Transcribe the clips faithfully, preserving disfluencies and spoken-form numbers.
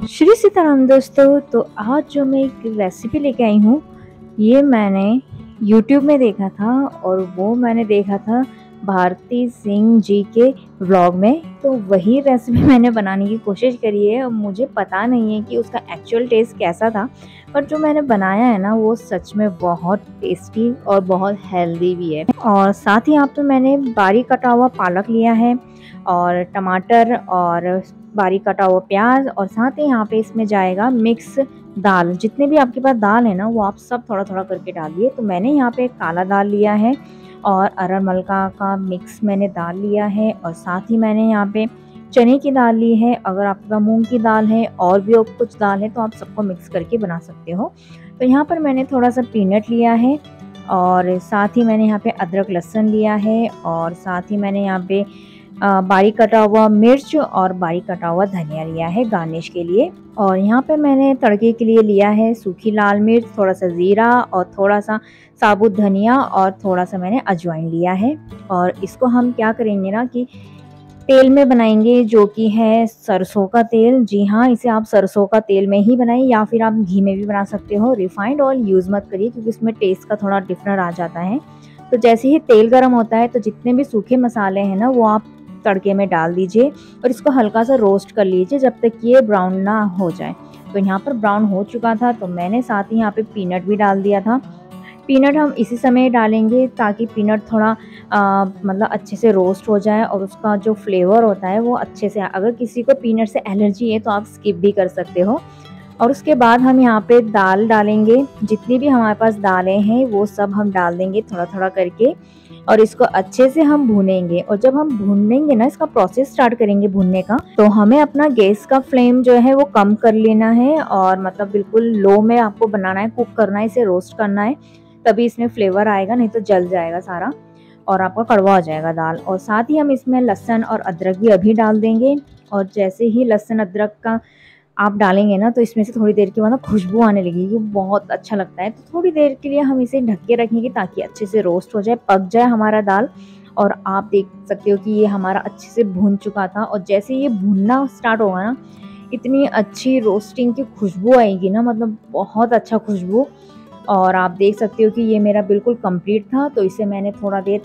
श्री सीताराम दोस्तों। तो आज जो मैं एक रेसिपी लेके आई हूँ, ये मैंने यूट्यूब में देखा था और वो मैंने देखा था भारती सिंह जी के व्लॉग में। तो वही रेसिपी मैंने बनाने की कोशिश करी है और मुझे पता नहीं है कि उसका एक्चुअल टेस्ट कैसा था, पर जो मैंने बनाया है ना वो सच में बहुत टेस्टी और बहुत हेल्दी भी है। और साथ ही यहाँ पे मैंने बारीक कटा हुआ पालक लिया है और टमाटर और बारीक कटा हुआ प्याज, और साथ ही यहाँ पे इसमें जाएगा मिक्स दाल। जितने भी आपके पास दाल है ना वो आप सब थोड़ा थोड़ा करके डालिए। तो मैंने यहाँ पे काला दाल लिया है और अरहर मलका का मिक्स मैंने दाल लिया है, और साथ ही मैंने यहाँ पे चने की दाल ली है। अगर आपके पास मूंग की दाल है और भी कुछ दाल है तो आप सबको मिक्स करके बना सकते हो। तो यहाँ पर मैंने थोड़ा सा पीनट लिया है और साथ ही मैंने यहाँ पे अदरक लहसुन लिया है, और साथ ही मैंने यहाँ पे बारीक कटा हुआ मिर्च और बारीक कटा हुआ धनिया लिया है गार्निश के लिए। और यहाँ पे मैंने तड़के के लिए लिया है सूखी लाल मिर्च, थोड़ा सा ज़ीरा और थोड़ा सा साबुत धनिया और थोड़ा सा मैंने अजवाइन लिया है। और इसको हम क्या करेंगे ना कि तेल में बनाएंगे, जो कि है सरसों का तेल। जी हाँ, इसे आप सरसों का तेल में ही बनाएं या फिर आप घी में भी बना सकते हो। रिफाइंड ऑयल यूज़ मत करिए क्योंकि उसमें टेस्ट का थोड़ा डिफरेंट आ जाता है। तो जैसे ही तेल गर्म होता है तो जितने भी सूखे मसाले हैं ना वो आप तड़के में डाल दीजिए और इसको हल्का सा रोस्ट कर लीजिए जब तक ये ब्राउन ना हो जाए। तो यहाँ पर ब्राउन हो चुका था तो मैंने साथ ही यहाँ पे पीनट भी डाल दिया था। पीनट हम इसी समय डालेंगे ताकि पीनट थोड़ा आ, मतलब अच्छे से रोस्ट हो जाए और उसका जो फ्लेवर होता है वो अच्छे से। अगर किसी को पीनट से एलर्जी है तो आप स्किप भी कर सकते हो। और उसके बाद हम यहाँ पे दाल डालेंगे। जितनी भी हमारे पास दालें हैं वो सब हम डाल देंगे थोड़ा थोड़ा करके, और इसको अच्छे से हम भूनेंगे। और जब हम भूनेंगे ना, इसका प्रोसेस स्टार्ट करेंगे भूनने का, तो हमें अपना गैस का फ्लेम जो है वो कम कर लेना है और मतलब बिल्कुल लो में आपको बनाना है, कुक करना है, इसे रोस्ट करना है, तभी इसमें फ्लेवर आएगा, नहीं तो जल जाएगा सारा और आपका कड़वा हो जाएगा दाल। और साथ ही हम इसमें लहसुन और अदरक भी अभी डाल देंगे। और जैसे ही लहसुन अदरक का आप डालेंगे ना तो इसमें से थोड़ी देर के बाद ना खुशबू आने लगेगी, बहुत अच्छा लगता है। तो थोड़ी देर के लिए हम इसे ढक के रखेंगे ताकि अच्छे से रोस्ट हो जाए, पक जाए हमारा दाल। और आप देख सकते हो कि ये हमारा अच्छे से भून चुका था। और जैसे ये भूनना स्टार्ट होगा ना, इतनी अच्छी रोस्टिंग की खुशबू आएगी ना, मतलब बहुत अच्छा खुशबू। और आप देख सकते हो कि ये मेरा बिल्कुल कंप्लीट था। तो इसे मैंने थोड़ा देर,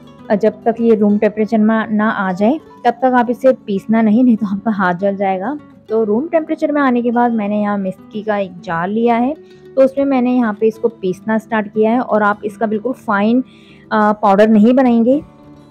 जब तक ये रूम टेम्परेचर में ना आ जाए तब तक आप इसे पीसना नहीं, नहीं तो आपका हाथ जल जाएगा। तो रूम टेम्परेचर में आने के बाद मैंने यहाँ मिक्सी का एक जार लिया है, तो उसमें मैंने यहाँ पे इसको पीसना स्टार्ट किया है। और आप इसका बिल्कुल फाइन पाउडर नहीं बनाएंगे,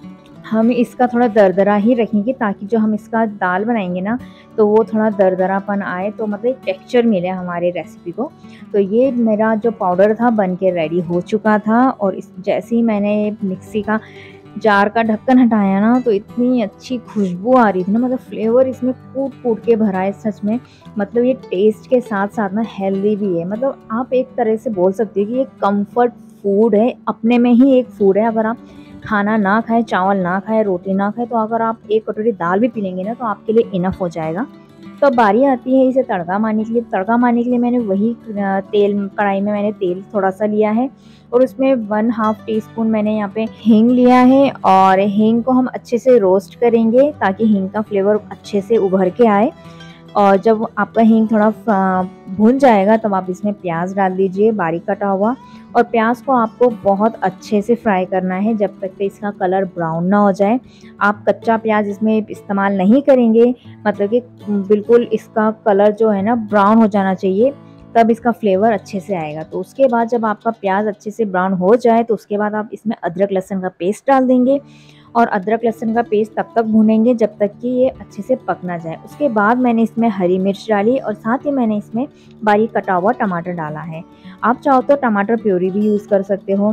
हम इसका थोड़ा दरदरा ही रखेंगे ताकि जो हम इसका दाल बनाएंगे ना तो वो थोड़ा दरदरापन आए, तो मतलब एक टेक्सचर मिले हमारे रेसिपी को। तो ये मेरा जो पाउडर था बन के रेडी हो चुका था। और इस जैसे ही मैंने मिक्सी का जार का ढक्कन हटाया ना तो इतनी अच्छी खुशबू आ रही थी ना, मतलब फ्लेवर इसमें कूट कूट के भरा है सच में। मतलब ये टेस्ट के साथ साथ ना हेल्दी भी है। मतलब आप एक तरह से बोल सकते हो कि ये कंफर्ट फूड है, अपने में ही एक फूड है। अगर आप खाना ना खाएं, चावल ना खाएं, रोटी ना खाएं, तो अगर आप एक कटोरी दाल भी पी लेंगे ना तो आपके लिए इनफ हो जाएगा। तो अब बारी आती है इसे तड़का मारने के लिए। तड़का मारने के लिए मैंने वही तेल, कढ़ाई में मैंने तेल थोड़ा सा लिया है और उसमें वन हाफ टी स्पून मैंने यहाँ पे हींग लिया है। और हींग को हम अच्छे से रोस्ट करेंगे ताकि हींग का फ्लेवर अच्छे से उभर के आए। और जब आपका हींग थोड़ा भुन जाएगा तब आप इसमें प्याज डाल दीजिए बारीक कटा हुआ। और प्याज को आपको बहुत अच्छे से फ्राई करना है जब तक कि इसका कलर ब्राउन ना हो जाए। आप कच्चा प्याज इसमें इस्तेमाल नहीं करेंगे, मतलब कि बिल्कुल इसका कलर जो है ना ब्राउन हो जाना चाहिए, तब इसका फ्लेवर अच्छे से आएगा। तो उसके बाद जब आपका प्याज अच्छे से ब्राउन हो जाए तो उसके बाद आप इसमें अदरक लहसुन का पेस्ट डाल देंगे। और अदरक लहसुन का पेस्ट तब तक भूनेंगे जब तक कि ये अच्छे से पक ना जाए। उसके बाद मैंने इसमें हरी मिर्च डाली और साथ ही मैंने इसमें बारीक कटा हुआ टमाटर डाला है। आप चाहो तो टमाटर प्यूरी भी यूज़ कर सकते हो।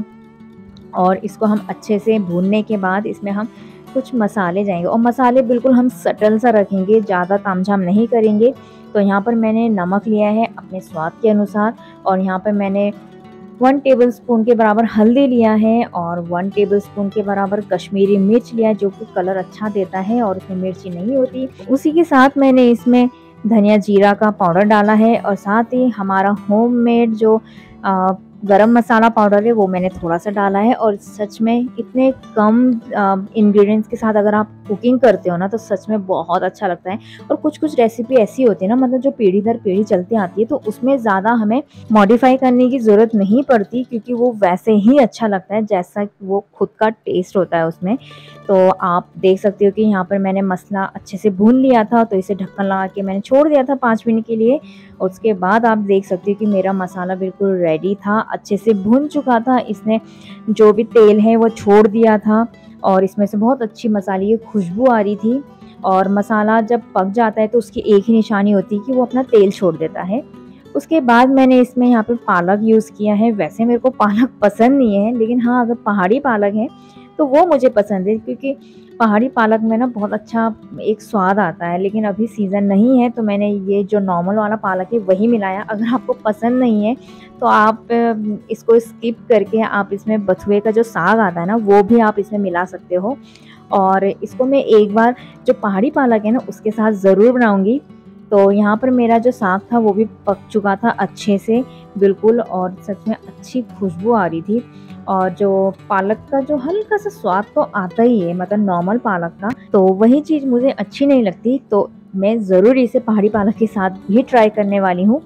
और इसको हम अच्छे से भूनने के बाद इसमें हम कुछ मसाले जाएंगे, और मसाले बिल्कुल हम सटल सा रखेंगे, ज़्यादा तामझाम नहीं करेंगे। तो यहाँ पर मैंने नमक लिया है अपने स्वाद के अनुसार, और यहाँ पर मैंने वन टेबलस्पून के बराबर हल्दी लिया है और वन टेबलस्पून के बराबर कश्मीरी मिर्च लिया है, जो कि कलर अच्छा देता है और उसमें मिर्ची नहीं होती। उसी के साथ मैंने इसमें धनिया जीरा का पाउडर डाला है, और साथ ही हमारा होममेड जो गरम मसाला पाउडर है वो मैंने थोड़ा सा डाला है। और सच में इतने कम इंग्रेडिएंट्स के साथ अगर आप कुकिंग करते हो ना तो सच में बहुत अच्छा लगता है। और कुछ कुछ रेसिपी ऐसी होती है ना, मतलब जो पीढ़ी दर पीढ़ी चलती आती है, तो उसमें ज़्यादा हमें मॉडिफाई करने की ज़रूरत नहीं पड़ती, क्योंकि वो वैसे ही अच्छा लगता है जैसा वो खुद का टेस्ट होता है उसमें। तो आप देख सकते हो कि यहाँ पर मैंने मसाला अच्छे से भून लिया था, तो इसे ढक्कन लगा के मैंने छोड़ दिया था पाँच मिनट के लिए। और उसके बाद आप देख सकते हो कि मेरा मसाला बिल्कुल रेडी था, अच्छे से भुन चुका था, इसने जो भी तेल है वो छोड़ दिया था और इसमें से बहुत अच्छी मसाले की खुशबू आ रही थी। और मसाला जब पक जाता है तो उसकी एक ही निशानी होती है कि वो अपना तेल छोड़ देता है। उसके बाद मैंने इसमें यहाँ पे पालक यूज़ किया है। वैसे मेरे को पालक पसंद नहीं है, लेकिन हाँ अगर पहाड़ी पालक है तो वो मुझे पसंद है, क्योंकि पहाड़ी पालक में ना बहुत अच्छा एक स्वाद आता है। लेकिन अभी सीज़न नहीं है तो मैंने ये जो नॉर्मल वाला पालक है वही मिलाया। अगर आपको पसंद नहीं है तो आप इसको स्किप करके आप इसमें बथुए का जो साग आता है ना वो भी आप इसमें मिला सकते हो। और इसको मैं एक बार जो पहाड़ी पालक है ना उसके साथ ज़रूर बनाऊँगी। तो यहाँ पर मेरा जो साग था वो भी पक चुका था अच्छे से बिल्कुल, और सच में अच्छी खुशबू आ रही थी। और जो पालक का जो हल्का सा स्वाद तो आता ही है, मतलब नॉर्मल पालक का, तो वही चीज़ मुझे अच्छी नहीं लगती। तो मैं ज़रूर इसे पहाड़ी पालक के साथ भी ट्राई करने वाली हूँ।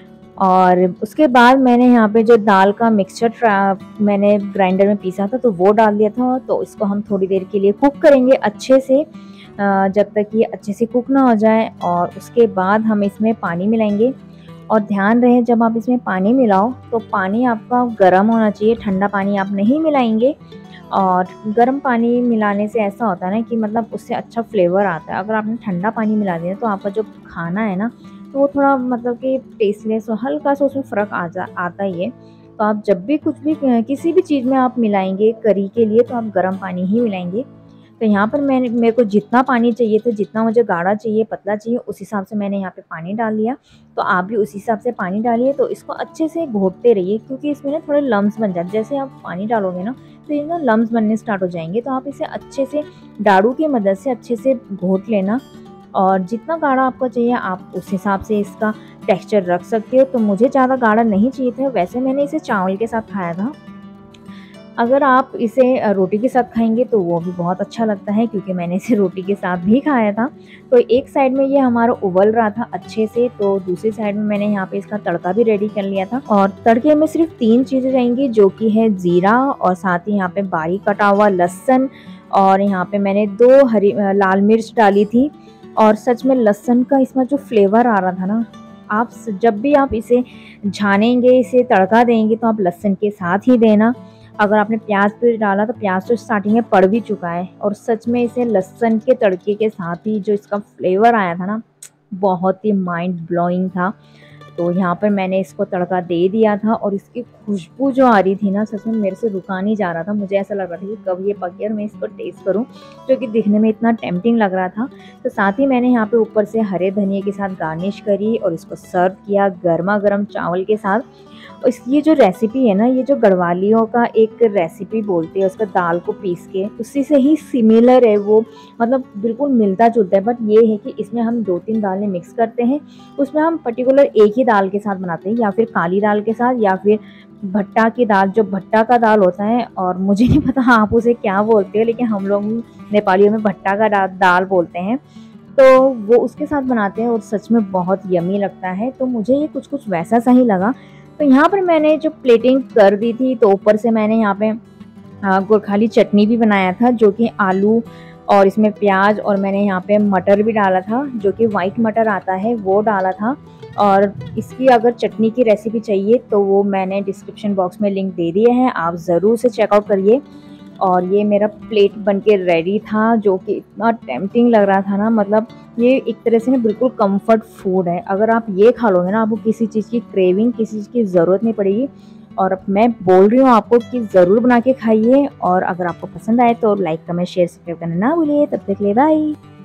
और उसके बाद मैंने यहाँ पे जो दाल का मिक्सचर मैंने ग्राइंडर में पीसा था तो वो डाल दिया था। तो इसको हम थोड़ी देर के लिए कुक करेंगे अच्छे से, जब तक ये अच्छे से कुक ना हो जाए। और उसके बाद हम इसमें पानी मिलाएंगे। और ध्यान रहे जब आप इसमें पानी मिलाओ तो पानी आपका गर्म होना चाहिए, ठंडा पानी आप नहीं मिलाएंगे। और गर्म पानी मिलाने से ऐसा होता है ना कि मतलब उससे अच्छा फ्लेवर आता है। अगर आपने ठंडा पानी मिला दिया तो आपका जो खाना है ना तो वो थोड़ा मतलब कि टेस्टलेस और हल्का सा उसमें फ़र्क आ जा आता ही है। तो आप जब भी कुछ भी किसी भी चीज़ में आप मिलाएंगे करी के लिए तो आप गर्म पानी ही मिलाएंगे। तो यहाँ पर मैंने मेरे को जितना पानी चाहिए था, जितना मुझे गाढ़ा चाहिए पतला चाहिए, उस हिसाब से मैंने यहाँ पे पानी डाल दिया। तो आप भी उसी हिसाब से पानी डालिए। तो इसको अच्छे से घोटते रहिए, क्योंकि इसमें ना थोड़े लम्स बन जाते हैं। जैसे आप पानी डालोगे ना तो ये ना लम्स बनने स्टार्ट हो जाएंगे। तो आप इसे अच्छे से डाड़ू की मदद से अच्छे से घोट लेना। और जितना गाढ़ा आपको चाहिए आप उस हिसाब से इसका टेक्सचर रख सकते हो। तो मुझे ज़्यादा गाढ़ा नहीं चाहिए था, वैसे मैंने इसे चावल के साथ खाया था। अगर आप इसे रोटी के साथ खाएंगे तो वो भी बहुत अच्छा लगता है, क्योंकि मैंने इसे रोटी के साथ भी खाया था। तो एक साइड में ये हमारा उबल रहा था अच्छे से, तो दूसरी साइड में मैंने यहाँ पे इसका तड़का भी रेडी कर लिया था। और तड़के में सिर्फ तीन चीज़ें रहेंगी, जो कि है जीरा और साथ ही यहाँ पे बारीक कटा हुआ लहसुन, और यहाँ पे मैंने दो हरी लाल मिर्च डाली थी। और सच में लहसुन का इसमें जो फ्लेवर आ रहा था ना, आप जब भी आप इसे छानेंगे, इसे तड़का देंगे तो आप लहसुन के साथ ही देना। अगर आपने प्याज पे डाला तो प्याज तो स्टार्टिंग में पड़ भी चुका है। और सच में इसे लहसुन के तड़के के साथ ही जो इसका फ्लेवर आया था ना, बहुत ही माइंड ब्लोइंग था। तो यहाँ पर मैंने इसको तड़का दे दिया था और इसकी खुशबू जो आ रही थी ना, सच में मेरे से रुका नहीं जा रहा था। मुझे ऐसा लग रहा था कि कब ये पके और मैं इसको टेस्ट करूँ, जो कि दिखने में इतना टेम्पटिंग लग रहा था। तो साथ ही मैंने यहाँ पे ऊपर से हरे धनिए के साथ गार्निश करी और इसको सर्व किया गर्मा गर्म चावल के साथ। और इस ये जो रेसिपी है ना, ये जो गढ़वालियों का एक रेसिपी बोलते हैं उसका, दाल को पीस के, उसी से ही सिमिलर है वो, मतलब बिल्कुल मिलता जुलता है। बट ये है कि इसमें हम दो तीन दालें मिक्स करते हैं। उसमें हम पर्टिकुलर एक ही दाल के साथ बनाते हैं, या फिर काली दाल के साथ, या फिर भट्टा की दाल, जो भट्टा का दाल होता है। और मुझे नहीं पता आप उसे क्या बोलते हैं, लेकिन हम लोग नेपालियों में भट्टा का दाल बोलते हैं। तो वो उसके साथ बनाते हैं और सच में बहुत यमी लगता है। तो मुझे ये कुछ कुछ वैसा सा ही लगा। तो यहाँ पर मैंने जो प्लेटिंग कर दी थी, तो ऊपर से मैंने यहाँ पे गोरखाली चटनी भी बनाया था, जो कि आलू और इसमें प्याज और मैंने यहाँ पे मटर भी डाला था, जो कि वाइट मटर आता है वो डाला था। और इसकी अगर चटनी की रेसिपी चाहिए तो वो मैंने डिस्क्रिप्शन बॉक्स में लिंक दे दिए हैं, आप ज़रूर से चेकआउट करिए। और ये मेरा प्लेट बनके रेडी था, जो कि इतना टेम्पटिंग लग रहा था ना, मतलब ये एक तरह से ना बिल्कुल कंफर्ट फूड है। अगर आप ये खा लोगे ना, आपको किसी चीज़ की क्रेविंग, किसी चीज़ की ज़रूरत नहीं पड़ेगी। और अब मैं बोल रही हूँ आपको कि ज़रूर बना के खाइए। और अगर आपको पसंद आए तो लाइक कमेंट शेयर सब्सक्राइब करना ना भूलिए। तब तक ले बाय।